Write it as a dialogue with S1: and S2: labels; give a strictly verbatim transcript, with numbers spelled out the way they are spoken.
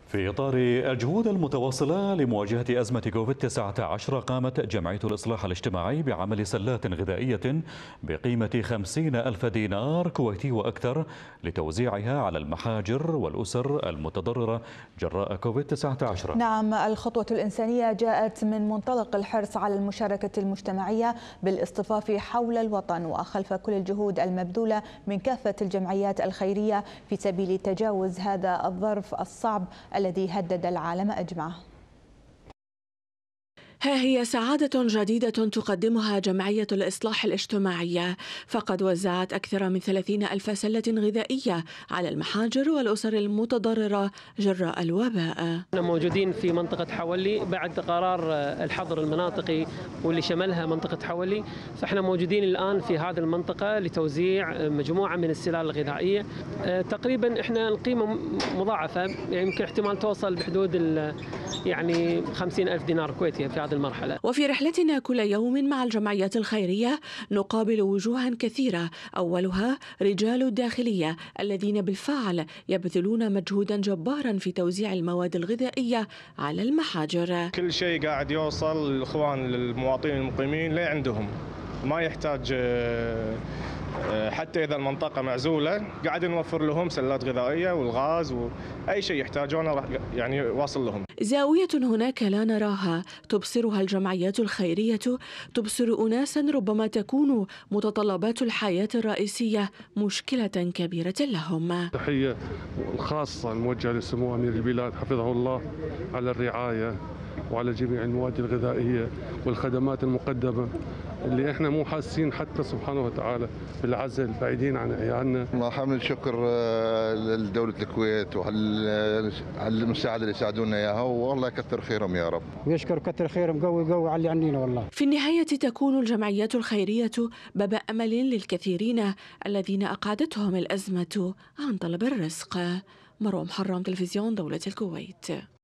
S1: في إطار الجهود المتواصلة لمواجهة أزمة كوفيد تسعة عشر، قامت جمعية الإصلاح الاجتماعي بعمل سلات غذائية بقيمة خمسين ألف دينار كويتي وأكثر لتوزيعها على المحاجر والأسر المتضررة جراء كوفيد تسعة عشر.
S2: نعم، الخطوة الإنسانية جاءت من منطلق الحرص على المشاركة المجتمعية بالاصطفاف حول الوطن، وخلف كل الجهود المبذولة من كافة الجمعيات الخيرية في سبيل تجاوز هذا الظرف الصعب الذي هدد العالم أجمع.
S3: ها هي سعادة جديدة تقدمها جمعية الإصلاح الاجتماعي، فقد وزعت أكثر من ثلاثين ألف سلة غذائية على المحاجر والأسر المتضررة جراء الوباء.
S4: احنا موجودين في منطقة حولي بعد قرار الحظر المناطقي واللي شملها منطقة حولي، فاحنا موجودين الآن في هذه المنطقة لتوزيع مجموعة من السلال الغذائية. تقريبا احنا القيمة مضاعفة، يعني يمكن احتمال توصل بحدود يعني خمسين ألف دينار كويتي في المرحلة.
S3: وفي رحلتنا كل يوم مع الجمعيات الخيرية نقابل وجوها كثيرة، أولها رجال الداخلية الذين بالفعل يبذلون مجهودا جبارا في توزيع المواد الغذائية على المحاجر.
S5: كل شيء قاعد يوصل للإخوان للمواطنين المقيمين لا عندهم، ما يحتاج حتى إذا المنطقة معزولة قاعد نوفر لهم سلات غذائية والغاز وأي شيء يحتاجونه راح يعني واصل لهم.
S3: زاوية هناك لا نراها تبصرها الجمعيات الخيرية، تبصر أناسا ربما تكون متطلبات الحياة الرئيسية مشكلة كبيرة لهم.
S6: تحية خاصة موجهة لسمو أمير البلاد حفظه الله على الرعاية وعلى جميع المواد الغذائية والخدمات المقدمة اللي احنا مو حاسين حتى سبحانه وتعالى بالعزل بعيدين عن عيالنا.
S7: الله حامل شكر لدولة الكويت وعلى المساعدة اللي يساعدونا اياها، والله يكثر خيرهم يا رب.
S8: ويشكر كثر خيرهم، قوي قوي على اللي عنينا والله.
S3: في النهاية تكون الجمعيات الخيرية باب أمل للكثيرين الذين أقعدتهم الأزمة عن طلب الرزق. مروة محرم، تلفزيون دولة الكويت.